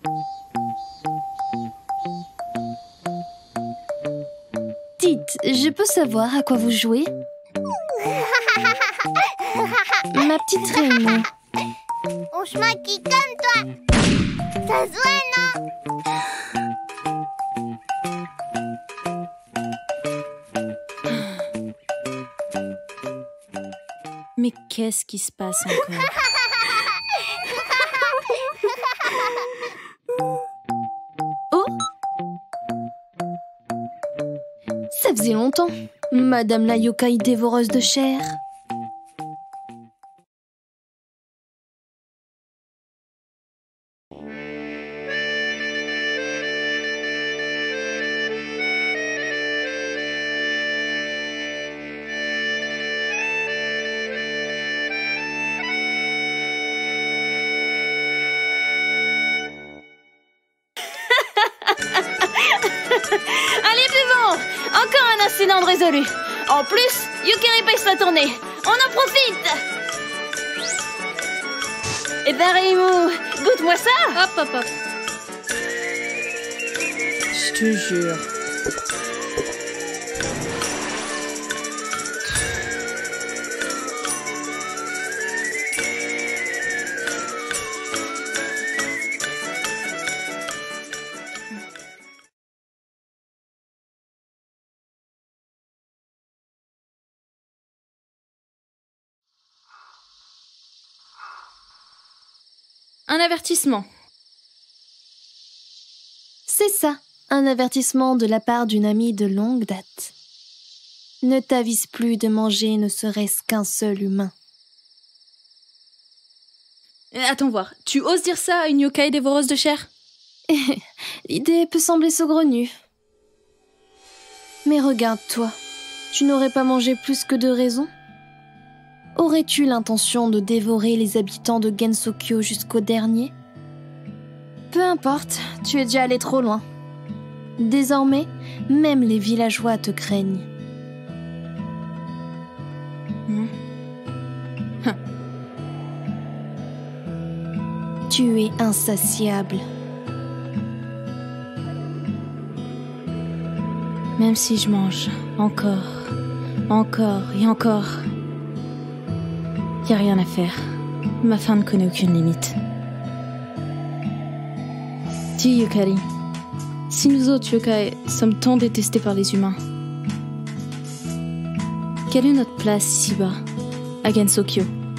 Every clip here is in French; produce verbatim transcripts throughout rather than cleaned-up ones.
Dites, je peux savoir à quoi vous jouez? Ma petite Rémi. On se maquille comme toi. Ça se voit, non? Mais qu'est-ce qui se passe encore? Oh! Ça faisait longtemps, Madame la yokai dévoreuse de chair. Allez, devant! Encore un incident résolu. En plus, Yukari paye sa tournée. On en profite! Eh ben, Reimu, goûte-moi ça! Hop, hop, hop. Je te jure. Un avertissement. C'est ça, un avertissement de la part d'une amie de longue date. Ne t'avise plus de manger ne serait-ce qu'un seul humain. Attends voir, tu oses dire ça à une yokai dévoreuse de chair? L'idée peut sembler saugrenue. Mais regarde-toi, tu n'aurais pas mangé plus que de raison? Aurais-tu l'intention de dévorer les habitants de Gensokyo jusqu'au dernier? Peu importe, tu es déjà allé trop loin. Désormais, même les villageois te craignent. Mmh. Huh. Tu es insatiable. Même si je mange encore, encore et encore, y a rien à faire. Ma faim ne connaît aucune limite. Dis, Yukari, si nous autres yokai sommes tant détestés par les humains, quelle est notre place ici-bas, à Gensokyo?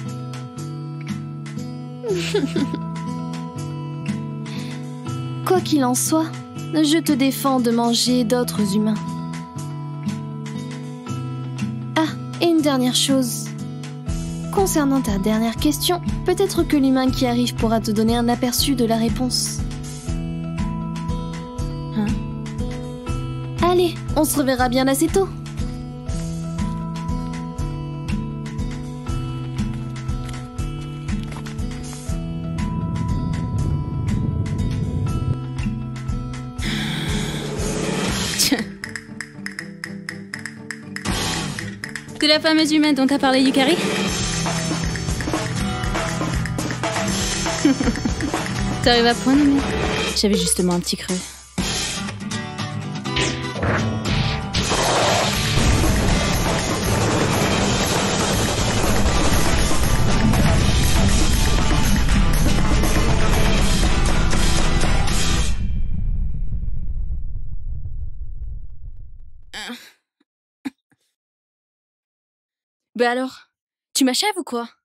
Quoi qu'il en soit, je te défends de manger d'autres humains. Ah, et une dernière chose. Concernant ta dernière question, peut-être que l'humain qui arrive pourra te donner un aperçu de la réponse. Hein? Allez, on se reverra bien assez tôt. C'est la fameuse humaine dont t'as parlé, Yukari? T'arrives à point nommé? J'avais justement un petit creux. Bah alors, tu m'achèves ou quoi?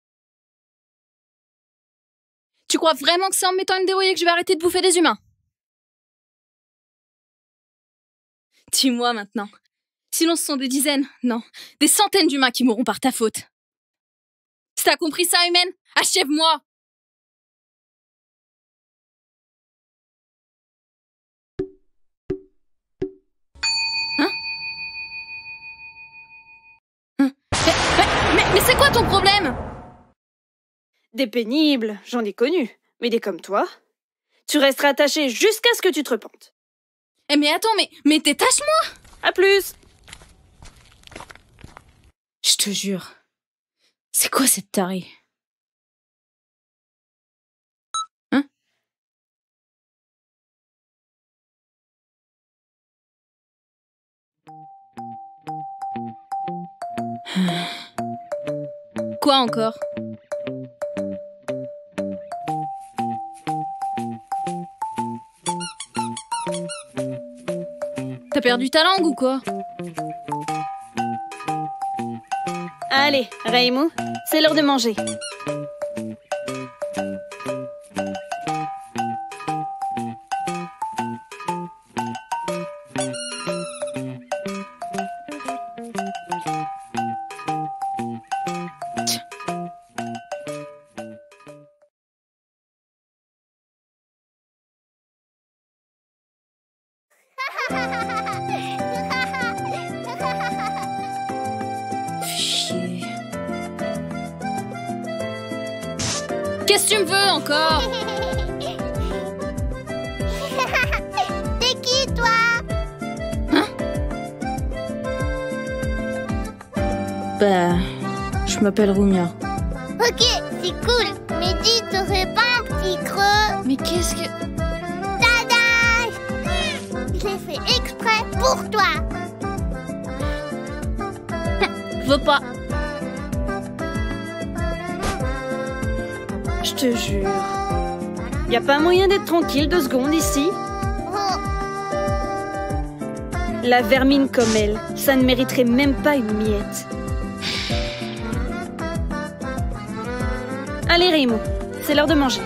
Tu crois vraiment que c'est en me mettant à me débrouiller que je vais arrêter de bouffer des humains? Dis-moi maintenant. Sinon ce sont des dizaines, non, des centaines d'humains qui mourront par ta faute. Si t'as compris ça, humaine, achève-moi! Hein? Hein? Mais, mais, mais, mais c'est quoi ton problème? Des pénibles, j'en ai connu, mais des comme toi, tu resteras attaché jusqu'à ce que tu te repentes. Eh mais attends, mais, mais détache-moi! À plus! Je te jure. C'est quoi cette tarée? Quoi encore? T'as perdu ta langue ou quoi? Allez, Reimu, c'est l'heure de manger. Chier. Qu'est-ce que tu me veux encore? T'es qui, toi? Hein? Bah, je m'appelle Rumia. Ok, c'est cool. Mais dis, t'aurais pas un petit creux? Mais qu'est-ce que... Tada! Je l'ai fait exprès pour toi. Veux pas. Je te jure. Y a pas moyen d'être tranquille deux secondes ici? Oh, La vermine comme elle, ça ne mériterait même pas une miette. Allez, Reimu, c'est l'heure de manger.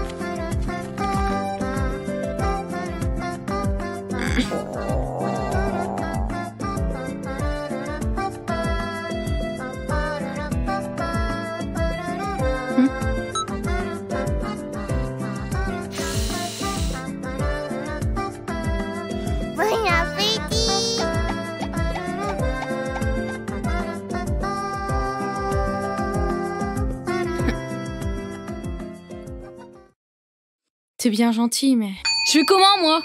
bon appétit. T'es bien gentil, mais... Je fais comment, moi?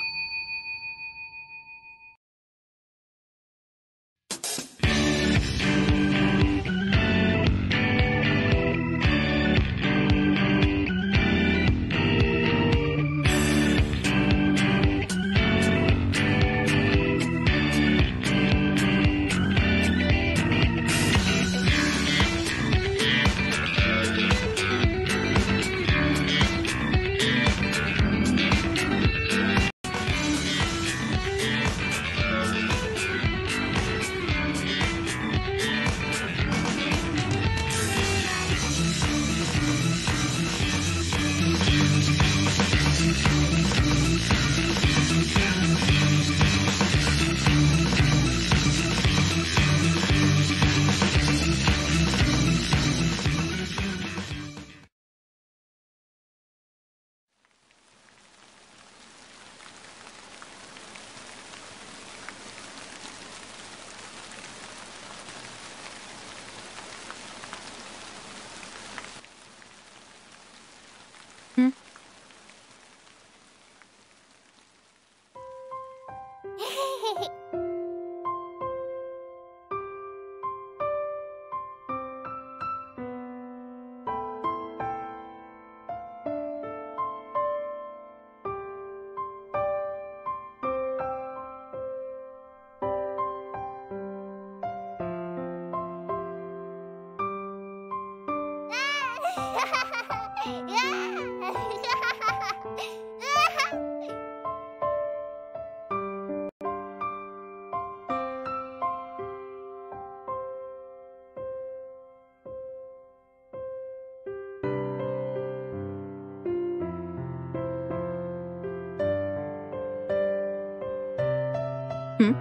Hmm.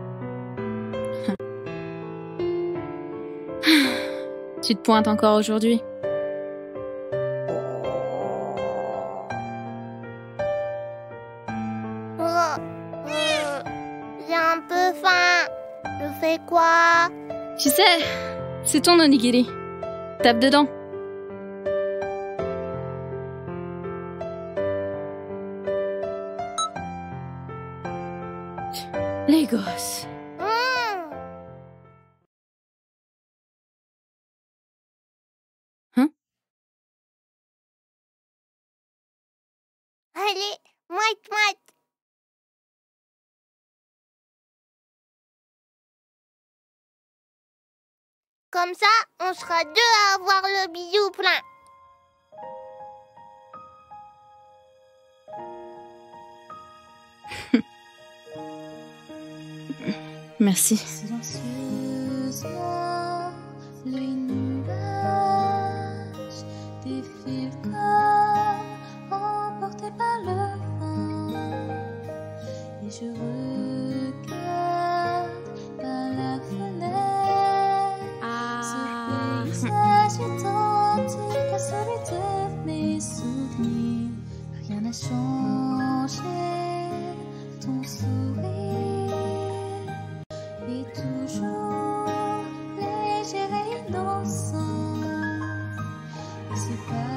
Tu te pointes encore aujourd'hui? Oh, euh, j'ai un peu faim. Je fais quoi? Tu sais, c'est ton onigiri. Tape dedans. Les gosses. Mmh. Hein? Allez, moite, moite. Comme ça, on sera deux à avoir le bisou plein. Merci. Silencieusement, les nuages défilent comme emportés par le vent. Et je regarde par la fenêtre. Ah. Ce paysage est identique à celui de mes souvenirs. Rien n'a changé, ton sourire est toujours léger et innocent. Et ce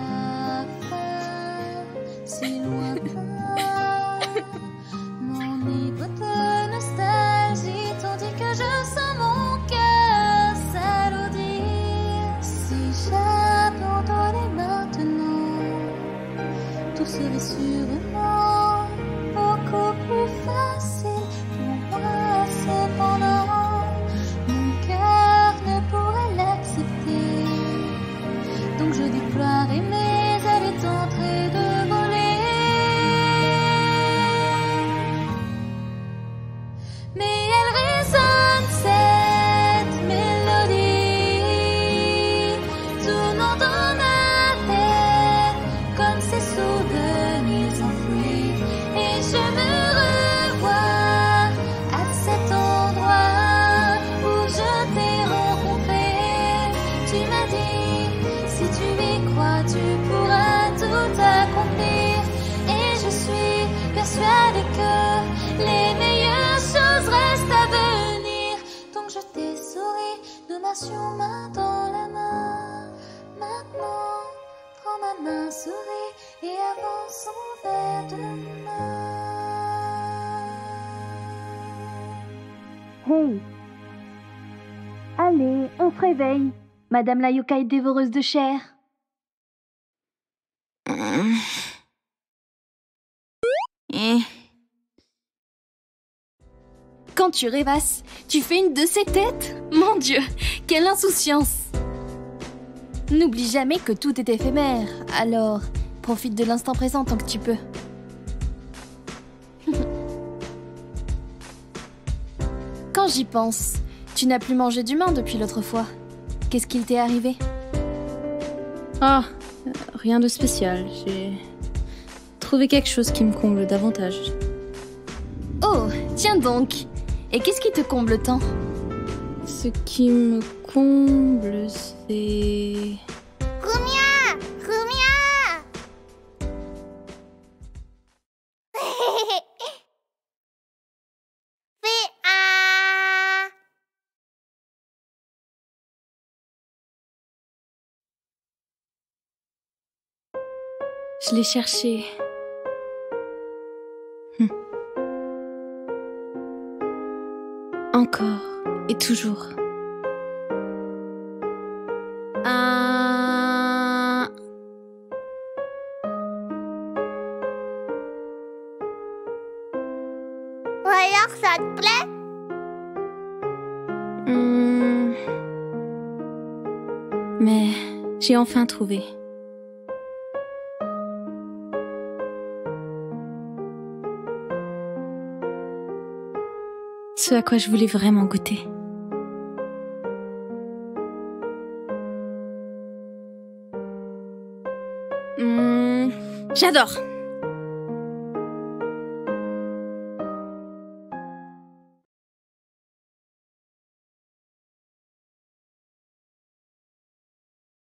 parfum si lointain m'enivre de nostalgie, tandis que je sens mon cœur s'alourdir. Si j'abandonnais maintenant, tout serait sûrement beaucoup plus facile pour moi. Cependant, mon cœur ne pourrait l'accepter. Donc je déploierai mes ailes et tenterai de voler. Mais elle résonne cette mélodie, tournant dans ma tête comme ces souvenirs enfouis. Et je me revois à cet endroit où je t'ai rencontré. Tu m'as dit, si tu y crois, tu pourras tout accomplir. Et je suis persuadée que les meilleures choses restent à venir. Donc je t'ai souri, nous marchions main dans la main. Maintenant, prends ma main, souris et avançons vers demain. Hey! Allez, on se réveille, Madame la yokai dévoreuse de chair. Eh. Quand tu rêvasses, tu fais une de ces têtes? Mon Dieu, quelle insouciance! N'oublie jamais que tout est éphémère, alors profite de l'instant présent tant que tu peux. Quand j'y pense, tu n'as plus mangé d'humain depuis l'autre fois. Qu'est-ce qu'il t'est arrivé? Ah, euh, rien de spécial. J'ai trouvé quelque chose qui me comble davantage. Oh, tiens donc! Et qu'est-ce qui te comble tant? Ce qui me comble, c'est... Rumia! Rumia! Fais un... Je l'ai cherché. Hum. Encore et toujours. Un... Ou alors ça te plaît? Hum. Mais j'ai enfin trouvé. Ce à quoi je voulais vraiment goûter. Hum, j'adore.